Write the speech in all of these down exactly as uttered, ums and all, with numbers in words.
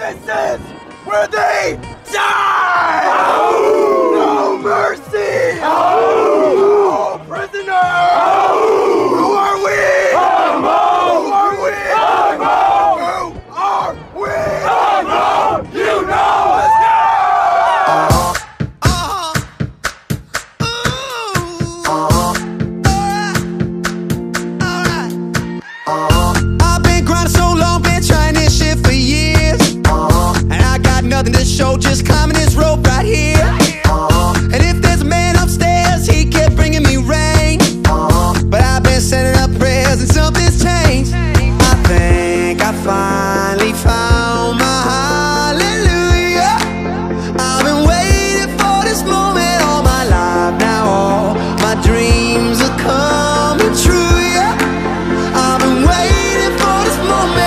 This is where they die! Oh! No mercy! Oh! No prisoner! Oh! Who are we? Oh! Who are we? Oh! Who are we? Oh! You know! Let's go! Nothing to show, just climbing this rope right here. And if there's a man upstairs, he kept bringing me rain. But I've been sending up prayers and something's changed. I think I finally found my hallelujah. I've been waiting for this moment all my life. Now all my dreams are coming true, yeah. I've been waiting for this moment.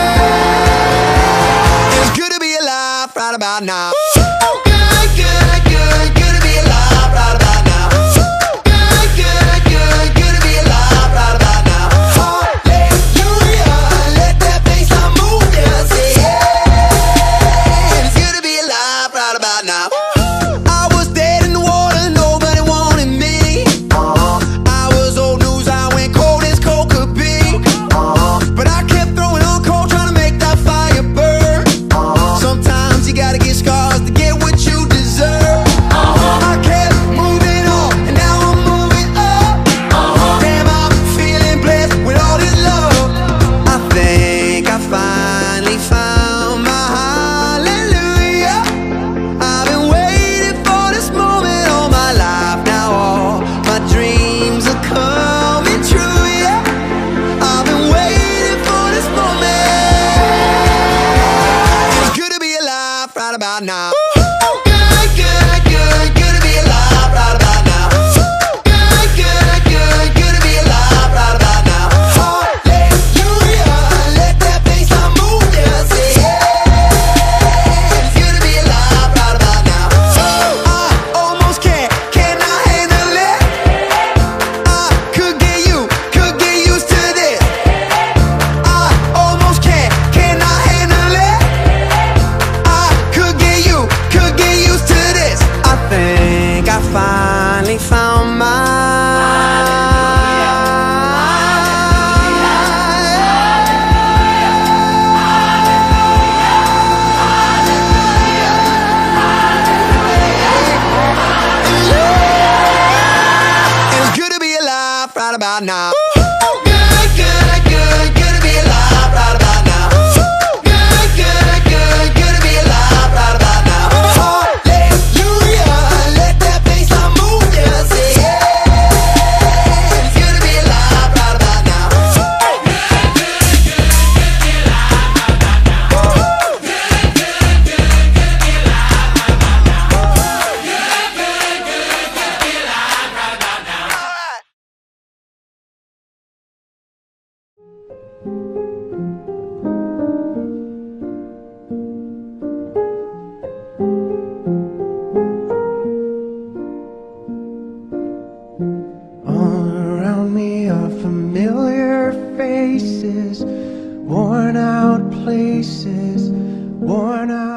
It's good to be alive right about now. Good, good, good, good to be alive right about now. Good, good, good, good to be alive right about now. Hallelujah, let that bassline move, yeah, say yeah. It's good to be alive right about now. I was dead in the water, nobody wanted me. I was old news, I went cold as cold could be. But I kept throwing on cold, trying to make that fire burn. Sometimes you gotta get scars to get what you deserve. I kept moving on, and now I'm moving up. Damn, I'm feeling blessed with all this love. I think I finally found my hallelujah. I've been waiting for this moment all my life. Now all my dreams are coming true, yeah. I've been waiting for this moment. It's good to be alive right about now. Good, good, good, good to be alive right about now. Good, good, good, good to be alive right about now. Hallelujah, let that bassline move, yeah, say yeah. It's good to be alive right about now. I almost can't, cannot handle it. I could get you, could get used to this. I almost can't, cannot handle it. I could get you, could get used to this. I think I finally found my It's good to be alive right about now. Good, good, good, good to be alive right about now. Good, good, good, good to be alive right about now. Hallelujah, let that bassline move, yeah, say yeah. It's good to be alive right about now. All around me are familiar faces, worn out places, worn out